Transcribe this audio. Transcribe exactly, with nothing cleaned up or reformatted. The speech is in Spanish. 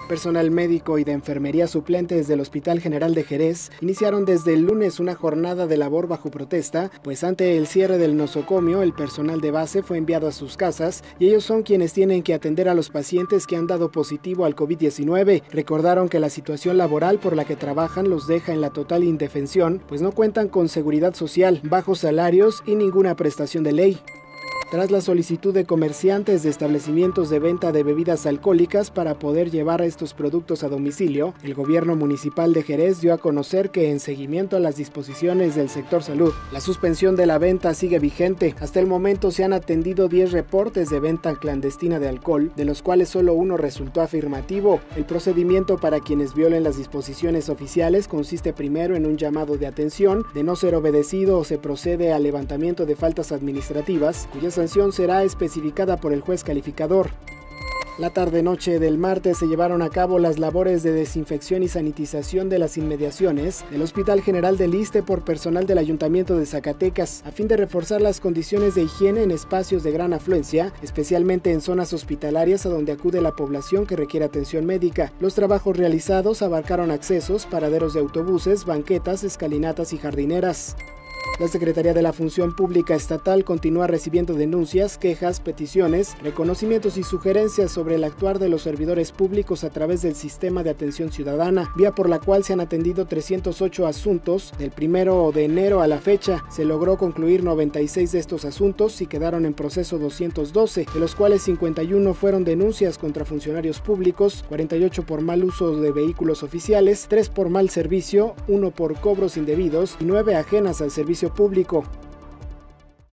Personal médico y de enfermería suplentes del Hospital General de Jerez iniciaron desde el lunes una jornada de labor bajo protesta, pues ante el cierre del nosocomio, el personal de base fue enviado a sus casas y ellos son quienes tienen que atender a los pacientes que han dado positivo al COVID diecinueve. Recordaron que la situación laboral por la que trabajan los deja en la total indefensión, pues no cuentan con seguridad social, bajos salarios y ninguna prestación de ley. Tras la solicitud de comerciantes de establecimientos de venta de bebidas alcohólicas para poder llevar estos productos a domicilio, el gobierno municipal de Jerez dio a conocer que en seguimiento a las disposiciones del sector salud, la suspensión de la venta sigue vigente. Hasta el momento se han atendido diez reportes de venta clandestina de alcohol, de los cuales solo uno resultó afirmativo. El procedimiento para quienes violen las disposiciones oficiales consiste primero en un llamado de atención. De no ser obedecido, se procede al levantamiento de faltas administrativas, cuyas sanción será especificada por el juez calificador. La tarde-noche del martes se llevaron a cabo las labores de desinfección y sanitización de las inmediaciones del Hospital General del Iste por personal del Ayuntamiento de Zacatecas, a fin de reforzar las condiciones de higiene en espacios de gran afluencia, especialmente en zonas hospitalarias a donde acude la población que requiere atención médica. Los trabajos realizados abarcaron accesos, paraderos de autobuses, banquetas, escalinatas y jardineras. La Secretaría de la Función Pública Estatal continúa recibiendo denuncias, quejas, peticiones, reconocimientos y sugerencias sobre el actuar de los servidores públicos a través del Sistema de Atención Ciudadana, vía por la cual se han atendido trescientos ocho asuntos. Del primero de enero a la fecha, se logró concluir noventa y seis de estos asuntos y quedaron en proceso doscientos doce, de los cuales cincuenta y uno fueron denuncias contra funcionarios públicos, cuarenta y ocho por mal uso de vehículos oficiales, tres por mal servicio, uno por cobros indebidos y nueve ajenas al servicio público.